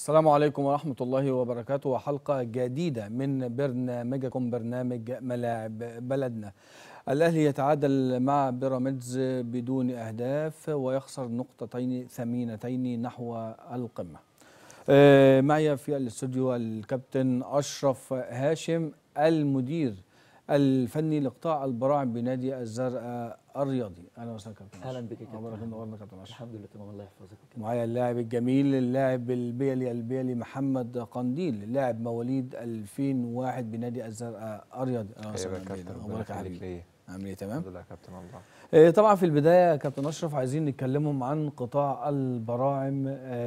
السلام عليكم ورحمة الله وبركاته، وحلقة جديدة من برنامجكم برنامج ملاعب بلدنا. الأهلي يتعادل مع بيراميدز بدون أهداف ويخسر نقطتين ثمينتين نحو القمة. معي في الاستوديو الكابتن أشرف هاشم المدير الفني لقطاع البراعم بنادي الزرقاء الرياضي. اهلا وسهلا كابتن. اهلا بك يا كابتن. اخبارك كابتن اشرف؟ الحمد لله تمام، الله يحفظك. معايا اللاعب الجميل اللاعب البيلي محمد قنديل، لاعب مواليد 2001 بنادي الزرقاء الرياضي. اهلا وسهلا كابتن. اخبارك يا حبيبي؟ عامل ايه؟ تمام الحمد لله يا كابتن والله. طبعا في البدايه يا كابتن اشرف عايزين نتكلموا عن قطاع البراعم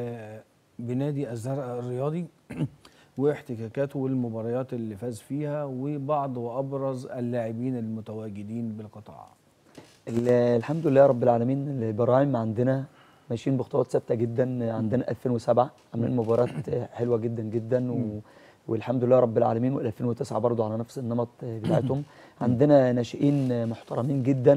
بنادي الزرقاء الرياضي واحتكاكاته والمباريات اللي فاز فيها وبعض وابرز اللاعبين المتواجدين بالقطاع. الحمد لله رب العالمين. البراعم عندنا ماشيين بخطوات ثابته جدا. عندنا 2007 عاملين مباراه حلوه جدا جدا والحمد لله رب العالمين، وال2009 برضو على نفس النمط بتاعتهم. عندنا ناشئين محترمين جدا.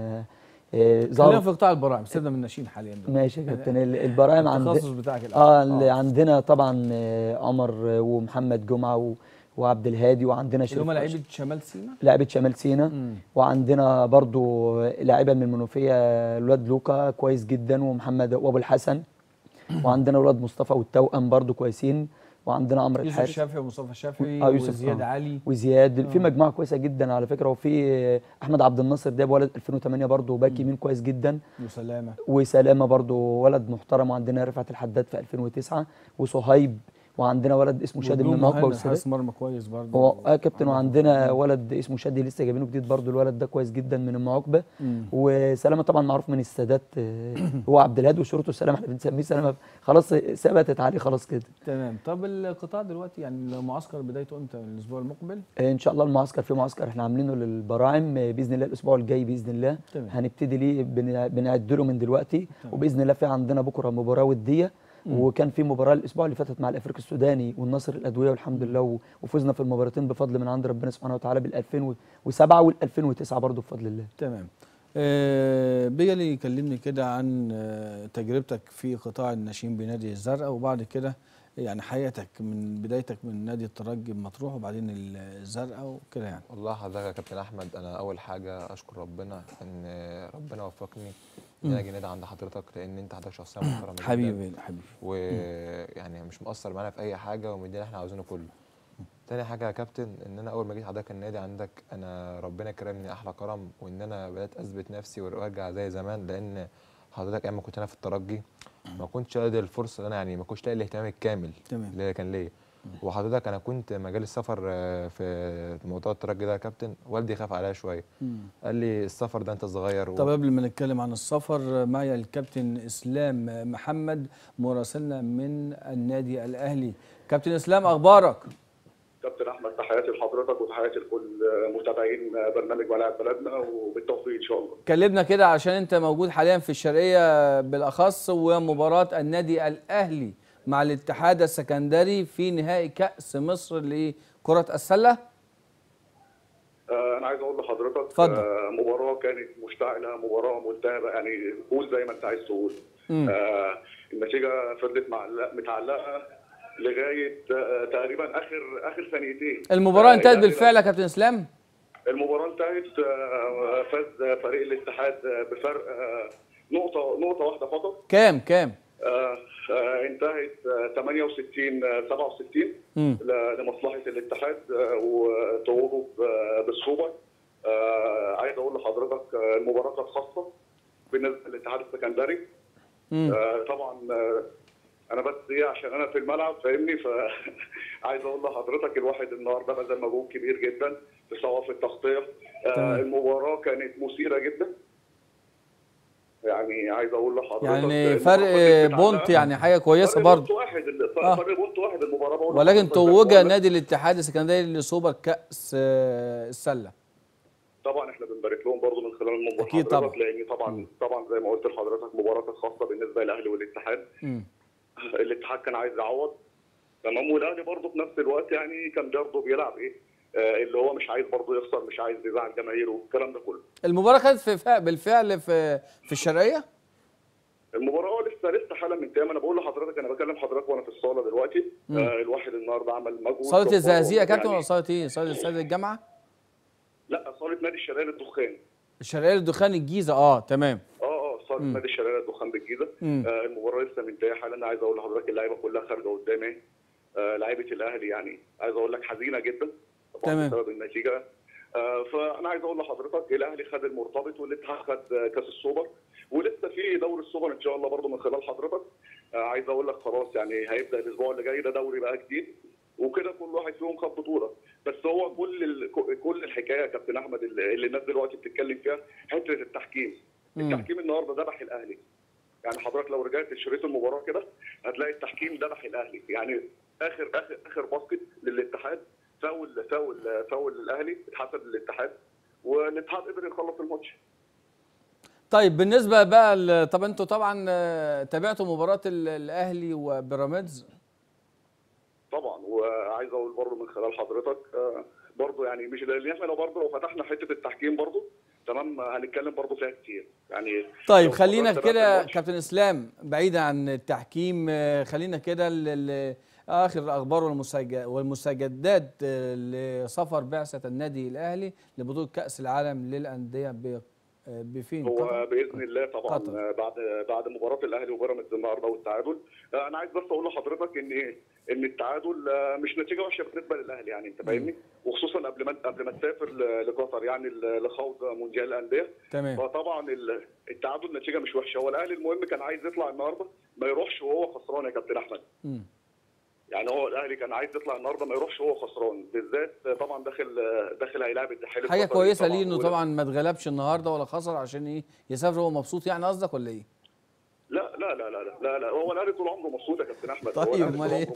خلينا في قطاع البراعم، سيبنا من الناشئين حاليا دول. ماشي يا كابتن. البراعم التخصص بتاعك الاول. عندنا طبعا عمر ومحمد جمعه وعبد الهادي، وعندنا اللي هم لعيبه شمال سيناء. لعيبه شمال سيناء. وعندنا برضو لاعيبه من المنوفيه، الواد لوكا كويس جدا، ومحمد وابو الحسن. وعندنا الواد مصطفى والتوأم برضو كويسين. وعندنا عمرو الحارث، يوسف الشافعي ومصطفى الشافعي وزياد علي وزياد. في مجموعه كويسه جدا على فكره. وفي احمد عبد الناصر ده ولد 2008 برضو باك يمين كويس جدا. وسلامه برضو ولد محترم. وعندنا رفعت الحداد في 2009 وصهيب. وعندنا ولد اسمه شادي من المعقبه حارس مرمى كويس برضه كابتن. وعندنا ولد اسمه شادي لسه جايبينه جديد برضه، الولد ده كويس جدا من المعقبه. وسلامه طبعا معروف من السادات، هو عبد الهادي وشروطه سلامه، احنا بنسميه سلامه، خلاص ثبتت عليه خلاص كده. تمام. طب القطاع دلوقتي يعني المعسكر بدايته امتى؟ الاسبوع المقبل ان شاء الله. المعسكر في معسكر احنا عاملينه للبراعم باذن الله الاسبوع الجاي باذن الله. تمام. هنبتدي ليه بنعد له من دلوقتي. تمام. وباذن الله في عندنا بكره مباراه وديه. وكان في مباراه الاسبوع اللي فاتت مع الافريقي السوداني والنصر الادويه، والحمد لله وفزنا في المباراتين بفضل من عند ربنا سبحانه وتعالى، بال2007 وال2009 برضه بفضل الله. تمام. بيلي كلمني كده عن تجربتك في قطاع الناشئين بنادي الزرقاء، وبعد كده يعني حياتك من بدايتك من نادي الترجي مطروح وبعدين الزرقاء وكده يعني. والله حضرتك يا كابتن احمد، انا اول حاجه اشكر ربنا ان ربنا وفقني ان انا اجي نادي عند حضرتك، لان انت حضرتك شخصيه محترمه جدا حبيبي ويعني مش مقصر معانا في اي حاجه ومدينا احنا عاوزينه كله. تاني حاجه يا كابتن، ان انا اول ما جيت حضرتك النادي عندك انا ربنا كرمني احلى كرم، وان انا بدات اثبت نفسي وارجع زي زمان، لان حضرتك ايام ما كنت انا في الترجي ما كنتش قادر الفرصه اللي انا يعني ما كنتش لاقي الاهتمام الكامل اللي كان ليا. وحضرتك انا كنت مجال السفر في موضوع الترجي ده يا كابتن، والدي خاف عليا شويه، قال لي السفر ده انت صغير. طب قبل ما نتكلم عن السفر، معي الكابتن اسلام محمد مراسلنا من النادي الاهلي. كابتن اسلام، اخبارك؟ كابتن احمد، تحياتي لحضرتك وتحياتي لكل متابعين برنامج ملاعب بلدنا، وبالتوفيق ان شاء الله. كلمنا كده عشان انت موجود حاليا في الشرقيه بالاخص، ومباراه النادي الاهلي مع الاتحاد السكندري في نهائي كاس مصر لكره السله. انا عايز اقول لحضرتك مباراه كانت مشتعله، مباراه ملتهبه، يعني قول زي ما انت عايز تقول. النتيجه فضلت متعلقه لغايه تقريبا اخر ثانيتين. المباراه انتهت بالفعل يا كابتن اسلام؟ المباراه انتهت، فاز فريق الاتحاد بفرق نقطه واحده فقط. كام؟ انتهت 68-67 لمصلحه الاتحاد وتوجه بالسوبر. عايز اقول لحضرتك المباراه كانت خاصه بالنسبه للاتحاد السكندري. طبعا انا بس عشان انا في الملعب فاهمني، فعايز اقول لحضرتك الواحد النهارده بذل مجهود كبير جدا سواء في التغطيه. المباراه كانت مثيره جدا، يعني عايز اقول لحضرتك يعني فرق بونت، يعني حاجه كويسه برضه. فرق بونت واحد المباراه، ولكن توج نادي الاتحاد السكندري لسوبر كاس السله. طبعا احنا بنبارك لهم برضه من خلال المنظر اكيد طبعا، لان طبعا زي ما قلت لحضرتك مباراه كانت خاصه بالنسبه للاهلي والاتحاد. الاتحاد كان عايز يعوض، تمام، والاهلي برضه في نفس الوقت يعني كان برضه بيلعب اللي هو مش عايز برضه يخسر، مش عايز يزعل جماهيره والكلام ده كله. المباراه كانت بالفعل في الشرقيه؟ المباراه لسه حالا من تمام. انا بقول لحضرتك، انا بكلم حضرتك وانا في الصاله دلوقتي. الواحد النهارده عمل مجهود صاله جبار الزقازيق يا كابتن يعني. ولا صاله ايه؟ صاله استاد الجامعه؟ لا، صاله نادي الشرقيه للدخان. الشرقيه للدخان الجيزه، تمام. صاله نادي الشرقيه للدخان بالجيزه. المباراه لسه منتهيه حالا. انا عايز اقول لحضرتك اللعيبه كلها خارجه قدامي. لعيبه الاهلي يعني عايز اقول لك حزينه جدا طبعا تمام. بسبب النتيجه. فانا عايز اقول لحضرتك الاهلي خد المرتبط والاتحاد خد كاس السوبر، ولسه في دوري السوبر ان شاء الله برضه من خلال حضرتك. عايز اقول لك خلاص يعني هيبدا الاسبوع اللي جاي ده دوري بقى جديد، وكده كل واحد فيهم خد بطوله. بس هو كل الحكايه يا كابتن احمد اللي الناس دلوقتي بتتكلم فيها حته التحكيم. التحكيم النهارده ذبح الاهلي. يعني حضرتك لو رجعت شريط المباراه كده هتلاقي التحكيم ذبح الاهلي. يعني اخر باسكت للاتحاد، فاول للاهلي اتحسب للاتحاد، والاتحاد قدر يخلص الماتش. طيب بالنسبه بقى طب انتوا طبعا تابعتوا مباراه الاهلي وبيراميدز؟ طبعا، وعايز اقول برضه من خلال حضرتك برضه يعني مش لان احنا لو فتحنا حته التحكيم برضه تمام هنتكلم برضه فيها كتير يعني. طيب خلينا كده كابتن اسلام بعيدا عن التحكيم، خلينا كده اخر الاخبار والمستجدات لسفر بعثه النادي الاهلي لبطوله كاس العالم للانديه بفين؟ هو قطر؟ باذن الله طبعا قطر. بعد مباراه الاهلي وبيراميدز النهارده والتعادل. انا عايز بس اقول لحضرتك ان التعادل مش نتيجه وحشه بالنسبه للاهلي يعني انت فاهمني، وخصوصا قبل ما تسافر لقطر يعني لخوض مونديال الانديه. تمام. فطبعا التعادل نتيجه مش وحشه. هو الاهلي المهم كان عايز يطلع النهارده ما يروحش وهو خسران يا كابتن احمد. يعني هو الاهلي كان عايز يطلع النهارده ما يروحش وهو خسران، بالذات طبعا داخل هيلاعب الدحيل. حاجه كويسه ليه انه طبعا ما اتغلبش النهارده ولا خسر عشان ايه يسافر هو مبسوط يعني قصدك ولا ايه؟ لا لا لا لا لا لا، هو الاهلي طول عمره مبسوط يا كابتن احمد. طيب امال ايه؟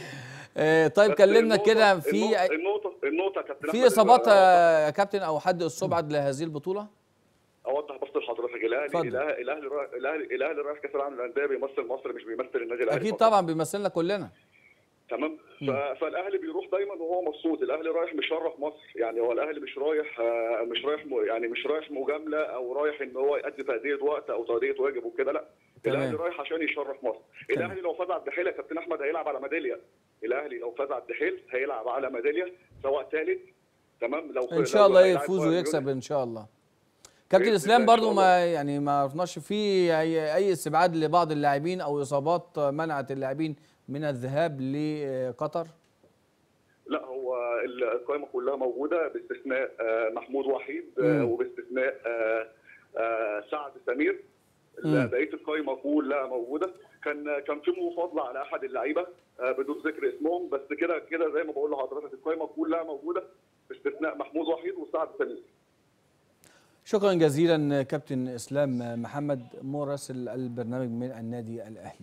طيب كلمنا كده في النقطه يا كابتن احمد في اصابات يا كابتن او حد استبعد لهذه البطوله؟ اوضح بس لحضرتك الاهلي رايح كاس العالم للانديه بيمثل مصر مش بيمثل النادي الاهلي. اكيد طبعا بيمثلنا كلنا. تمام. فالاهلي بيروح دايما وهو مبسوط. الاهلي رايح مشرف مصر يعني. هو الاهلي مش رايح مجامله او رايح ان هو يؤدي تاديه وقت او تاديه واجب وكده، لا. الاهلي رايح عشان يشرف مصر. الاهلي لو فاز على الدحيل يا كابتن احمد هيلعب على ميداليه. الاهلي لو فاز على الدحيل هيلعب على ميداليه سواء ثالث تمام. لو ان شاء الله يفوز ويكسب ان شاء الله. كابتن اسلام برضو ما عرفناش في اي استبعاد لبعض اللاعبين او اصابات منعت اللاعبين من الذهاب لقطر؟ لا، هو القائمه كلها موجوده باستثناء محمود وحيد وباستثناء سعد سمير. بقيه القائمه كلها موجوده. كان في مفاضله على احد اللعيبه بدون ذكر اسمهم، بس كده زي ما بقول لحضرتك القائمه كلها موجوده باستثناء محمود وحيد وسعد سمير. شكرا جزيلا كابتن اسلام محمد مراسل البرنامج من النادي الاهلي.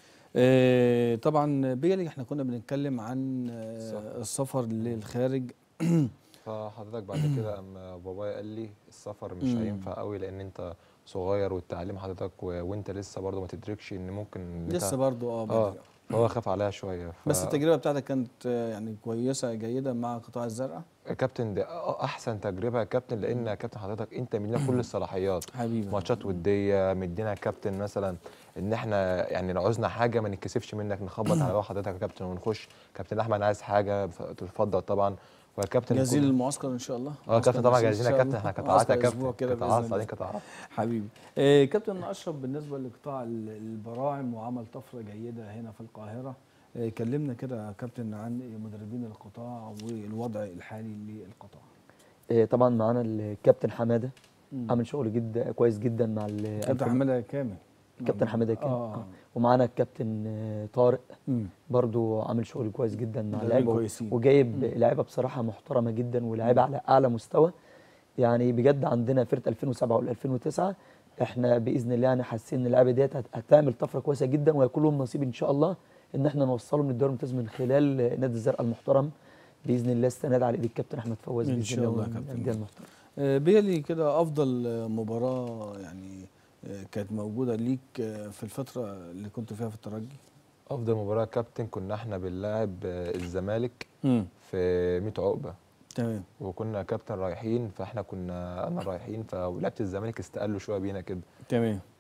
طبعا بيلي احنا كنا بنتكلم عن السفر للخارج. فحضرتك بعد كده اما بابايا قال لي السفر مش هينفع قوي لان انت صغير والتعليم حضرتك وانت لسه برضه ما تدركش ان ممكن لسه برضه فهو خاف عليها شويه. بس التجربه بتاعتك كانت يعني كويسه جيده مع قطاع الزرقاء يا كابتن. ده احسن تجربه يا كابتن لان يا كابتن حضرتك انت مدينا كل الصلاحيات حبيبي. ماتشات وديه مدينا يا كابتن مثلا ان احنا يعني لو عاوزنا حاجه ما نتكسفش منك نخبط على حضرتك يا كابتن ونخش. كابتن احمد عايز حاجه تتفضل طبعا. وكابتن جاهزين للمعسكر ان شاء الله. كابتن طبعا جاهزين يا كابتن. احنا قطاعات يا كابتن قطاعات حبيبي. كابتن اشرف بالنسبه لقطاع البراعم وعمل طفره جيده هنا في القاهره. كلمنا كده يا كابتن عن مدربين القطاع والوضع الحالي للقطاع. طبعا معانا الكابتن حماده عامل شغل كويس جدا مع الكابتن حماده كامل. كابتن حماده كامل. ومعانا الكابتن طارق برضو عامل شغل كويس جدا مع اللعيبه وجايب لعيبه بصراحه محترمه جدا ولاعيبه على اعلى مستوى. يعني بجد عندنا فرقه 2007 وال2009 احنا باذن الله يعني حاسين ان اللعيبه ديت هتعمل طفره كويسه جدا وهيكون لهم نصيب ان شاء الله ان احنا نوصلهم للدوري الممتاز من خلال نادي الزرقاء المحترم باذن الله. استند على ايد الكابتن احمد فواز ان شاء الله. كابتن بيلي كده افضل مباراه يعني كانت موجوده ليك في الفتره اللي كنت فيها في الترجي؟ افضل مباراه كابتن كنا احنا بنلاعب الزمالك في 100 عقبه. تمام. وكنا كابتن رايحين فاحنا كنا رايحين فلعبه الزمالك استقلوا شويه بينا كده. تمام.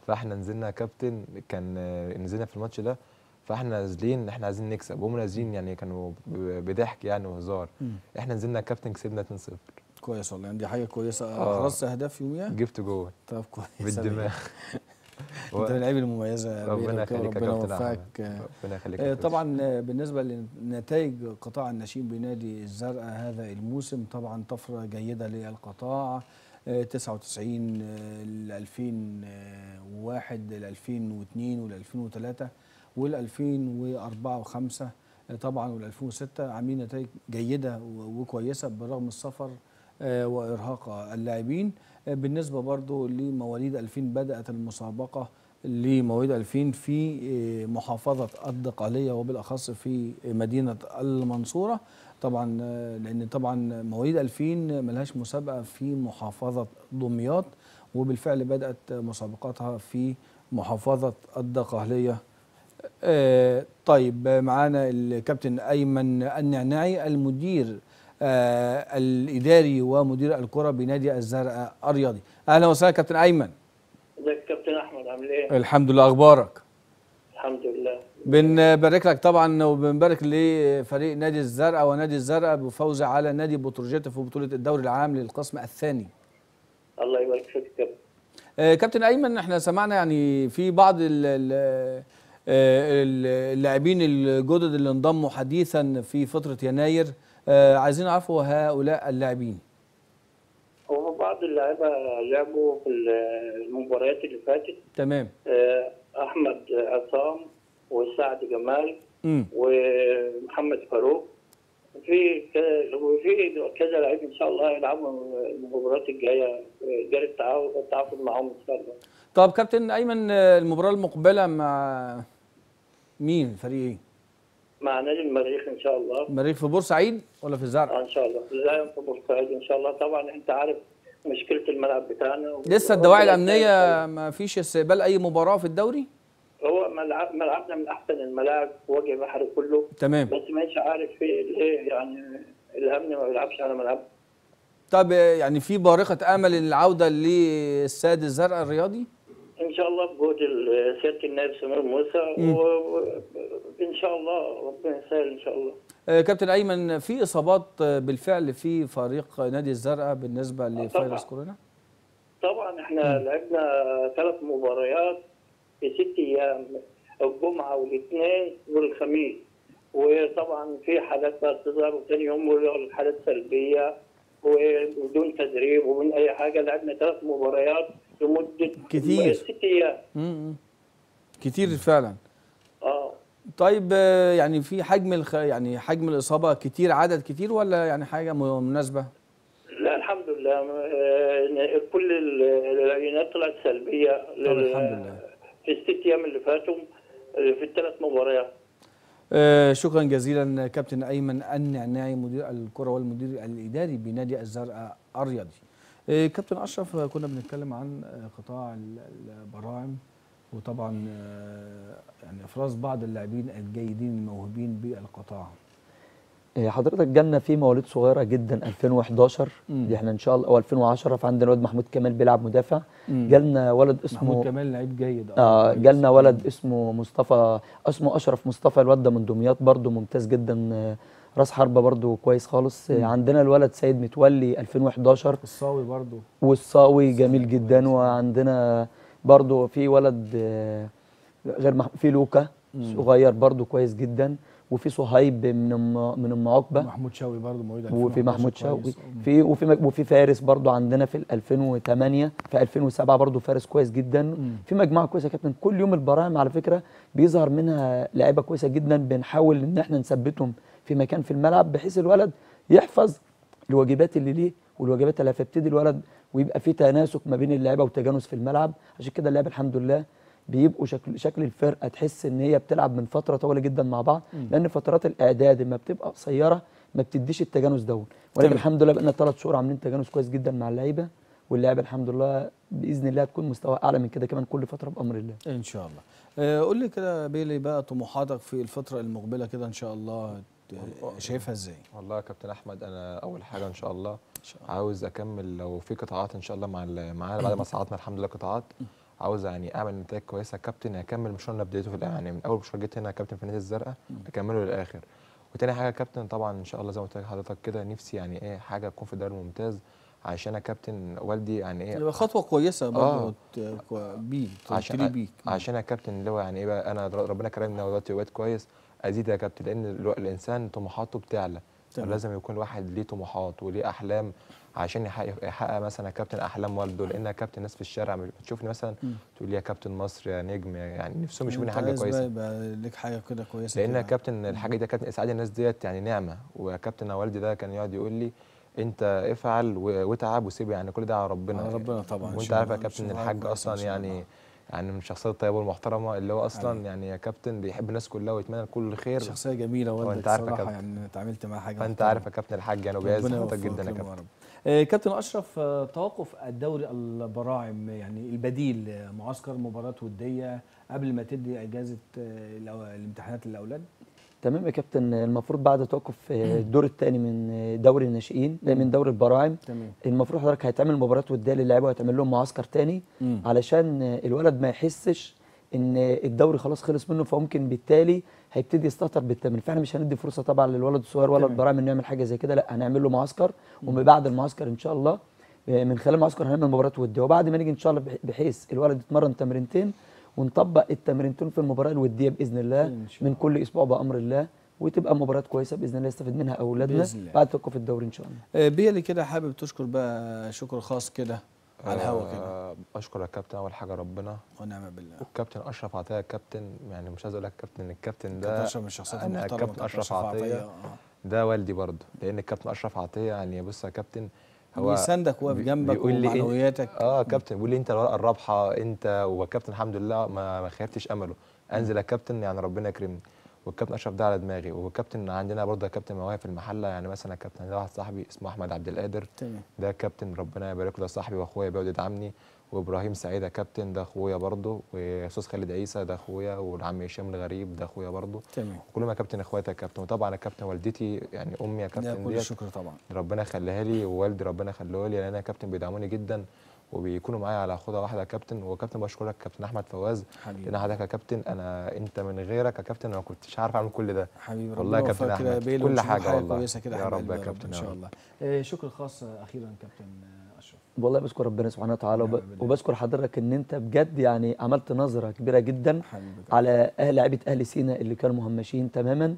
فاحنا نزلنا يا كابتن، كان نزلنا في الماتش ده، فاحنا نازلين احنا عايزين نكسب، وهم نازلين يعني كانوا بضحك يعني وهزار. احنا نزلنا يا كابتن كسبنا 2-0. كويس والله، دي حاجه كويسه. احرزت اهداف يوميها؟ جبت جول طب كويس بالدماغ. انت من اللعيبه المميزه يا ربنا بيلا، يخليك يا ربنا كابتن يوفقك. احمد، ربنا يخليك يا كابتن. طبعا بالنسبه لنتائج قطاع الناشئين بنادي الزرقاء هذا الموسم، طبعا طفره جيده للقطاع. 99 ل 2001 ل 2002 وال 2003 وال 2004 و5 طبعا وال 2006 عاملين نتائج جيده وكويسه بالرغم السفر وارهاق اللاعبين. بالنسبه برضو لمواليد 2000 بدات المسابقه لمواليد 2000 في محافظه الدقهليه وبالاخص في مدينه المنصوره. طبعا لان طبعا مواليد 2000 ملهاش مسابقه في محافظه دمياط، وبالفعل بدات مسابقاتها في محافظه الدقهليه. طيب معانا الكابتن ايمن النعناعي المدير الاداري ومدير الكره بنادي الزرقاء الرياضي. اهلا وسهلا كابتن ايمن. ازيك كابتن احمد، عامل ايه؟ الحمد لله، اخبارك؟ الحمد لله. بنبارك لك طبعا وبنبارك لفريق نادي الزرقاء ونادي الزرقاء بفوزه على نادي بتروجيت في بطوله الدوري العام للقسم الثاني. الله يبارك فيك يا كابتن. كابتن ايمن، احنا سمعنا يعني في بعض اللاعبين الجدد اللي انضموا حديثا في فتره يناير، عايزين نعرفوا هؤلاء اللاعبين. هو بعض اللعيبه لعبوا في المباريات اللي فاتت. تمام. احمد عصام وسعد جمال ومحمد فاروق، وفي كذا لعيب ان شاء الله يلعبوا المباريات الجايه، جاري التعاقد معاهم ان شاء الله. طب كابتن ايمن، المباراه المقبله مع مين؟ فريق ايه؟ مع نادي المريخ ان شاء الله. المريخ في بورسعيد ولا في الزرقاء؟ ان شاء الله لا في بورسعيد ان شاء الله. طبعا انت عارف مشكله الملعب بتاعنا، لسه الدواعي الامنيه ما فيش استقبال اي مباراه في الدوري؟ هو ملعبنا من احسن الملاعب في وجه بحري كله. تمام. بس مش عارف في ايه يعني الامن ما بيلعبش على ملعب. طب يعني في بارقه امل العوده للساد الزرقاء الرياضي؟ ان شاء الله بجهود سياده النائب سمير موسى، وان شاء الله ربنا يسهل ان شاء الله. كابتن ايمن، في اصابات بالفعل في فريق نادي الزرقاء بالنسبه لفيروس كورونا؟ طبعا احنا لعبنا 3 مباريات في 6 ايام، الجمعه والاثنين والخميس، وطبعا في حالات بقى تظهر، وثاني يوم الحالات سلبيه وبدون تدريب وبدون اي حاجه. لعبنا 3 مباريات لمده كتير 6 ايام. كتير فعلا. طيب يعني في يعني حجم الاصابه كتير، عدد كتير، ولا يعني حاجه مناسبه؟ لا الحمد لله، كل العينات طلعت سلبيه الحمد لله في ال6 ايام اللي فاتوا في ال3 مباريات. شكرا جزيلا كابتن ايمن النعناعي مدير الكره والمدير الاداري بنادي الزرقاء الرياضي. كابتن اشرف، كنا بنتكلم عن قطاع البراعم، وطبعا يعني افراز بعض اللاعبين الجيدين الموهوبين بالقطاع. حضرتك جالنا في مواليد صغيره جدا 2011 دي احنا ان شاء الله، او 2010، فعندنا ولد محمود كمال بيلعب مدافع. جالنا ولد اسمه محمود كمال لعيب جيد. جالنا ولد اسمه اشرف مصطفى، الواد ده من دمياط برده ممتاز جدا، راس حربه برده كويس خالص. عندنا الولد سيد متولي 2011، الصاوي برده، والصاوي جميل جدا. وعندنا برده في ولد في لوكا صغير برده كويس جدا، وفي صهيب من ام عقبه، محمود شوقي برضه مواليد 2011، وفي محمود شوقي، وفي فارس برضه عندنا في 2008، في 2007 برضه فارس كويس جدا. في مجموعه كويسه يا كابتن. كل يوم البراعم على فكره بيظهر منها لعيبه كويسه جدا، بنحاول ان احنا نثبتهم في مكان في الملعب بحيث الولد يحفظ الواجبات اللي ليه والواجبات اللي هتبتدي الولد، ويبقى في تناسق ما بين اللعيبه وتجانس في الملعب. عشان كده اللعيبه الحمد لله بيبقوا شكل الفرقه تحس ان هي بتلعب من فتره طويله جدا مع بعض، لان فترات الاعداد لما بتبقى قصيره ما بتديش التجانس دوت. ولكن الحمد لله بقينا 3 شهور عاملين تجانس كويس جدا مع اللعيبه، واللعيبه الحمد لله باذن الله هتكون مستوى اعلى من كده كمان كل فتره بامر الله ان شاء الله. قول لي كده بيلي بقى طموحاتك في الفتره المقبله كده ان شاء الله شايفها ازاي؟ والله يا كابتن احمد، انا اول حاجه ان شاء الله عاوز اكمل لو في قطاعات ان شاء الله معانا بعد ما صعدنا الحمد لله قطاعات، عاوز يعني اعمل نتائج كويسه يا كابتن، هكمل مشوار اللي بديته في يعني من اول مشوار جيت هنا كابتن في النادي الزرقاء اكمله للاخر. وتاني حاجه يا كابتن طبعا ان شاء الله زي ما قلت لحضرتك كده، نفسي يعني ايه حاجه تكون في الدوري الممتاز، عشان يا كابتن والدي يعني ايه يبقى خطوه كويسه برضه بيك تبتدي بيك. عشان يا كابتن اللي هو يعني ايه بقى، انا ربنا كرمني دلوقتي وبقيت كويس، ازيد يا كابتن، لان الانسان طموحاته بتعلى، فلازم يكون الواحد ليه طموحات وليه احلام عشان يحقق مثلا يا كابتن احلام والده. لان يا كابتن الناس في الشارع بتشوفني مثلا تقول لي يا كابتن مصر يا نجم، يعني نفسهم يشوفوني حاجه كويسه، يبقى لك حاجه كده كويسه. لان يا كابتن الحاجه دي يا كابتن اسعاد الناس ديت يعني نعمه. ويا كابتن والدي ده كان يقعد يقول لي انت افعل واتعب وسيب، يعني كل ده على ربنا. على ربنا طبعا. وانت عارف يا كابتن الحاج اصلا يعني من الشخصيات الطيبه والمحترمه، اللي هو اصلا يعني يا كابتن بيحب الناس كلها ويتمنى كل خير. شخصيه جميله والدك صراحه، يعني اتعاملت معاه حاجه. فانت عارف يا كابتن الحاج يعني وبيعز حضرتك جدا يا كابتن. كابتن اشرف، توقف الدوري البراعم يعني البديل معسكر مباراه وديه قبل ما تدي اجازه الامتحانات للاولاد. تمام يا كابتن، المفروض بعد توقف الدور الثاني من دوري الناشئين من دوري البراعم، المفروض حضرتك هيتعمل مباراه وديه للاعيبه وهيتعمل لهم معسكر ثاني علشان الولد ما يحسش ان الدوري خلاص خلص منه، فممكن بالتالي هيبتدي يستهتر بالتمرين. فاحنا مش هندي فرصه طبعا للولد الصغير ولا البراعم انه يعمل حاجه زي كده، لا هنعمل له معسكر، وبعد المعسكر ان شاء الله من خلال المعسكر هنعمل مباراه وديه، وبعد ما نيجي ان شاء الله بحيث الولد يتمرن تمرينتين ونطبق التمرينتين في المباراه الوديه باذن الله من كل اسبوع بامر الله، وتبقى مباراه كويسه باذن الله يستفيد منها اولادنا بعد توقف الدوري ان شاء الله. بيلي كده حابب تشكر بقى شكر خاص كده على الهوا كده. اشكر يا كابتن اول حاجه ربنا ونعم بالله، والكابتن اشرف عطيه. الكابتن يعني مش عايز اقول لك كابتن، الكابتن ده اشرف من الشخصيات المحترمه. الكابتن اشرف عطيه ده والدي برضه، لان الكابتن اشرف عطيه يعني بص يا كابتن هو بيساندك واقف جنبك ومعنوياتك. كابتن بيقول لي انت الورقه الرابحه انت، وكابتن الحمد لله ما خيبتش امله، انزل يا كابتن يعني ربنا يكرمني. والكابتن اشرف ده على دماغي. والكابتن عندنا برضه يا كابتن مواهب في المحله، يعني مثلا يا كابتن ده واحد صاحبي اسمه احمد عبد القادر، ده كابتن ربنا يبارك له، ده صاحبي واخويا بيقعد يدعمني. وابراهيم سعيد يا كابتن ده اخويا برضه، واستاذ خالد عيسى ده اخويا، والعم هشام الغريب ده اخويا برضه. كلهم يا كابتن اخواتي يا كابتن. وطبعا يا كابتن والدتي يعني امي يا كابتن كل الشكر طبعا ربنا يخليها لي، ووالدي ربنا يخليه لي، لان يا كابتن بيدعموني جدا وبيكونوا معايا على خطوه واحده يا كابتن. وكابتن بشكرك كابتن احمد فواز، لان حضرتك يا كابتن انت من غيرك يا كابتن انا ما كنتش عارف اعمل كل ده حبيبي. والله يا كابتن احمد كل حاجه والله كويسه كده يا رب يا كابتن ان شاء الله. شكر خاص اخيرا كابتن اشرف. والله بذكر ربنا سبحانه وتعالى وبذكر حضرتك ان انت بجد يعني عملت نظره كبيره جدا على لاعيبه اهل سيناء اللي كانوا مهمشين تماما.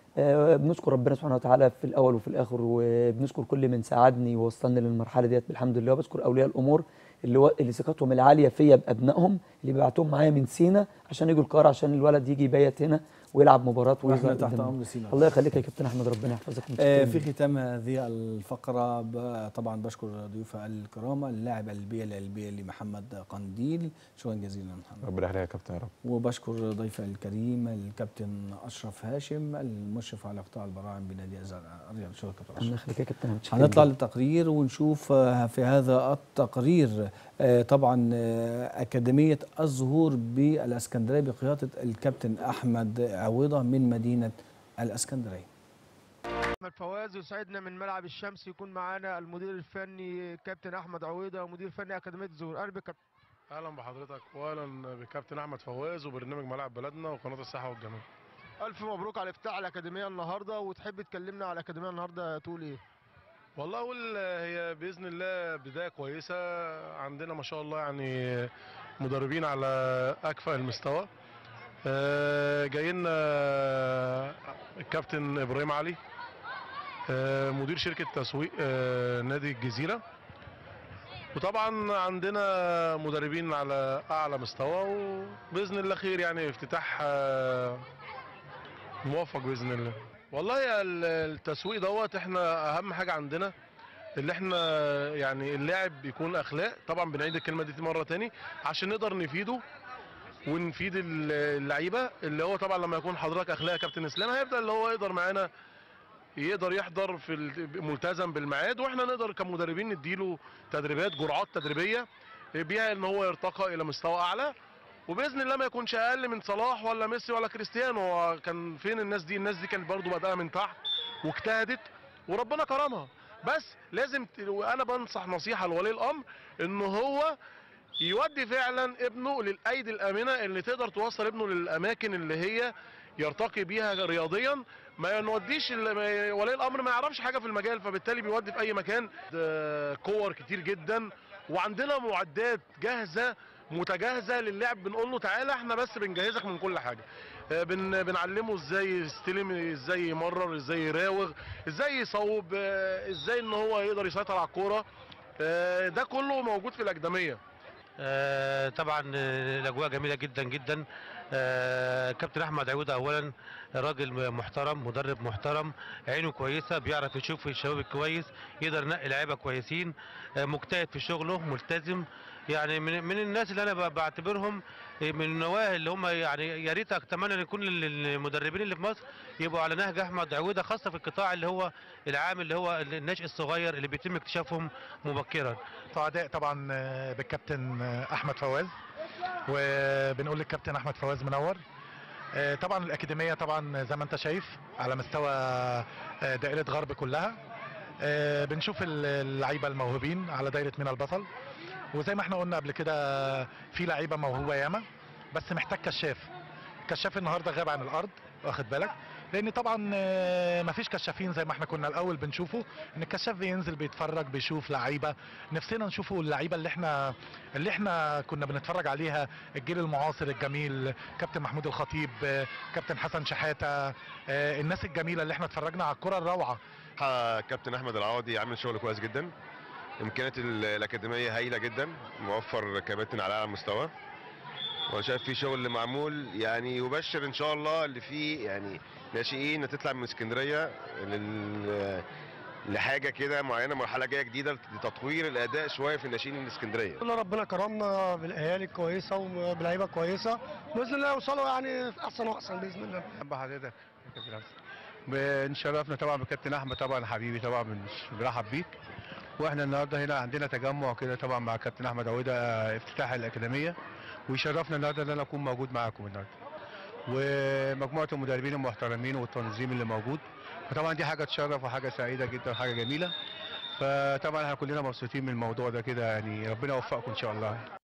بنشكر ربنا سبحانه وتعالى في الاول وفي الاخر، وبنشكر كل من ساعدني ووصلني للمرحله ديت بالحمد لله. وبشكر اولياء الامور اللي ثقتهم العاليه فيا بابنائهم، اللي بيبعتوهم معايا من سينا عشان يجوا القاهره عشان الولد يجي يبيت هنا ويلعب مباراه واحنا تحت امر سينا. الله يخليك يا كابتن احمد، ربنا يحفظك. في ختام هذه الفقره طبعا بشكر ضيوف الكرام اللاعب البيلي محمد قنديل، شكرا جزيلا محمد. ربنا يخليك يا كابتن يا رب. وبشكر ضيفي الكريم الكابتن اشرف هاشم المشرف على قطاع البراعم بنادي الزرقاء. شكرا كابتن اشرف. الله يخليك يا كابتن. هنطلع للتقرير ونشوف في هذا التقرير طبعا أكاديمية الزهور بالاسكندريه بقياده الكابتن احمد عويضه من مدينه الاسكندريه. احمد فواز، يسعدنا من ملعب الشمس يكون معانا المدير الفني كابتن احمد عويضه ومدير فني اكاديميه الزهور. اهلا بحضرتك واهلا بكابتن احمد فواز وبرنامج ملعب بلدنا وقناه الصحه والجمال. الف مبروك على افتتاح الاكاديميه النهارده، وتحب تكلمنا على الاكاديميه النهارده تقول ايه؟ والله اقول هي باذن الله بدايه كويسه، عندنا ما شاء الله يعني مدربين على اكفأ المستوى. جاي لنا الكابتن ابراهيم علي مدير شركه تسويق نادي الجزيره، وطبعا عندنا مدربين على اعلى مستوى، وباذن الله خير يعني افتتاح موفق باذن الله. والله التسويق دوت احنا اهم حاجه عندنا اللي احنا يعني اللاعب يكون اخلاق. طبعا بنعيد الكلمه دي مره تاني عشان نقدر نفيده ونفيد اللعيبه، اللي هو طبعا لما يكون حضرتك اخلاق يا كابتن اسلام هيبدا اللي هو يقدر معانا يقدر يحضر في ملتزم بالميعاد، واحنا نقدر كمدربين نديله تدريبات جرعات تدريبيه بيها ان هو يرتقى الى مستوى اعلى، وباذن الله ما يكونش اقل من صلاح ولا ميسي ولا كريستيانو. هو كان فين الناس دي؟ الناس دي كانت برضو بدأها من تحت واجتهدت وربنا كرمها، بس لازم انا بنصح نصيحه لولي الامر ان هو يودي فعلا ابنه للايدي الامنه اللي تقدر توصل ابنه للاماكن اللي هي يرتقي بيها رياضيا. ما نوديش ولي الامر ما يعرفش حاجه في المجال، فبالتالي بيودي في اي مكان. كور كتير جدا، وعندنا معدات جاهزه متجهزه للعب. بنقول له تعالى احنا بس بنجهزك من كل حاجه. بنعلمه ازاي يستلم، ازاي يمرر، ازاي يراوغ، ازاي يصوب، ازاي ان هو يقدر يسيطر على الكوره. ده كله موجود في الاكاديميه. طبعا الاجواء جميله جدا جدا. كابتن احمد عويده اولا راجل محترم، مدرب محترم، عينه كويسه، بيعرف يشوف الشباب كويس، يقدر ينقي لعيبه كويسين، مجتهد في شغله، ملتزم. يعني من الناس اللي انا بعتبرهم من النواه اللي هم يعني يا ريت اتمنى ان يكون المدربين اللي في مصر يبقوا على نهج احمد عويده، خاصه في القطاع اللي هو العام اللي هو الناشئ الصغير اللي بيتم اكتشافهم مبكرا. سعداء طبعا بالكابتن احمد فواز، وبنقول للكابتن احمد فواز منور. طبعا الاكاديميه طبعا زي ما انت شايف على مستوى دائره غرب كلها. بنشوف اللعيبه الموهوبين على دايره مينا البطل، وزي ما احنا قلنا قبل كده في لعيبه موهوبه ياما، بس محتاج كشاف. كشاف النهارده غاب عن الارض، واخد بالك، لان طبعا مفيش كشافين زي ما احنا كنا الاول بنشوفه، ان الكشاف بينزل بيتفرج بيشوف لعيبه. نفسنا نشوفوا اللعيبه اللي احنا كنا بنتفرج عليها، الجيل المعاصر الجميل، كابتن محمود الخطيب، كابتن حسن شحاته، الناس الجميله اللي احنا اتفرجنا على الكره الروعه. كابتن احمد العوضي عامل شغل كويس جدا، امكانيات الاكاديميه هايله جدا، موفر كباتن على اعلى مستوى، وانا شايف في شغل معمول يعني يبشر ان شاء الله اللي فيه يعني ناشئين هتطلع من اسكندريه لحاجه كده معينه، مرحله جايه جديده لتطوير الاداء شويه في الناشئين من اسكندريه. ربنا كرمنا بالاهالي الكويسه وبلعيبه كويسه، باذن الله يوصلوا يعني احسن واحسن باذن الله. بحضرتك بنشرفنا طبعا بكابتن احمد، طبعا حبيبي طبعا بنرحب بيك. واحنا النهارده هنا عندنا تجمع كده طبعا مع كابتن احمد عويده افتتاح الاكاديميه، ويشرفنا النهارده ان انا اكون موجود معاكم النهارده ومجموعه المدربين المحترمين والتنظيم اللي موجود. فطبعا دي حاجه تشرف وحاجه سعيده جدا وحاجه جميله. فطبعا احنا كلنا مبسوطين من الموضوع ده كده، يعني ربنا يوفقكم ان شاء الله.